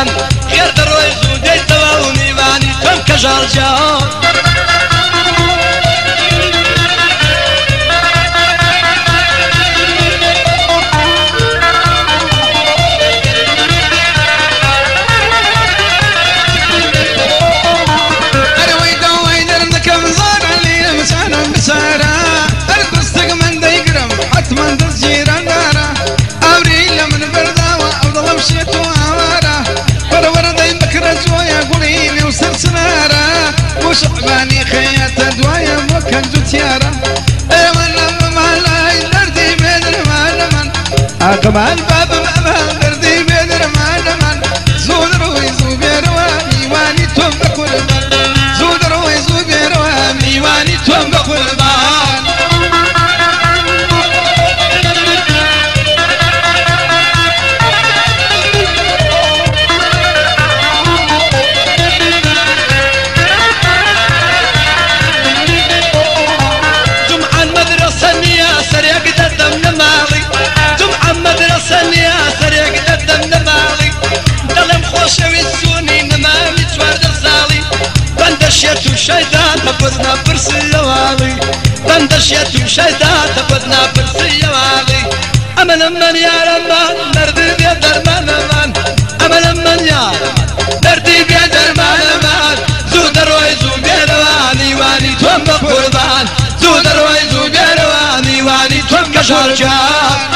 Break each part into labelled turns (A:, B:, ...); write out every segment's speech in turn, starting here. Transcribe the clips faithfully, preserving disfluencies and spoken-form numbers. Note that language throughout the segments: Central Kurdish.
A: من غير دروي زودي تواوني واني تم كجال جاو
B: وشعباني خيات دوايا وكنزو تيارا ايوه لما مهلا دردي بيدر مهلا اقبال باب مهلا دردي بيدر مهلا زودر ويزو بيرواني واني توم بقربان زودر ويزو بيرواني واني توم بقربان شيطان تفضنا برسي والي بندشيت شيطان تفضنا برسي والي أما لمن يا رمان نردي بيدر ما نمان أما لمن يا نردي بيدر ما نمان زودر ويزو بيرواني واني توم بقربان زودر ويزو بيرواني واني توم كشارجان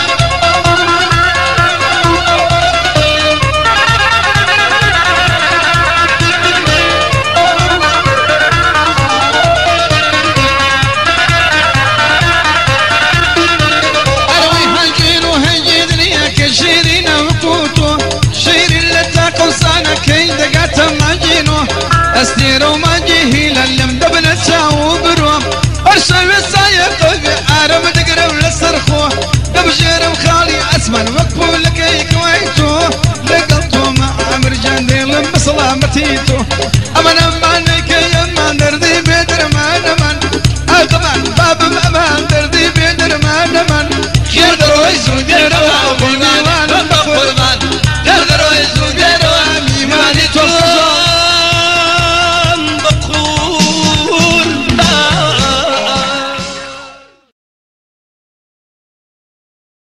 B: أسيرو ما جيه للم دبنا تساو بروم أرسل السايق بعرب دقرب للصرخو دبجرم خالي أسمن وقفو لكي كويتو لقلتو مع عمر جنديل بصلامتيتو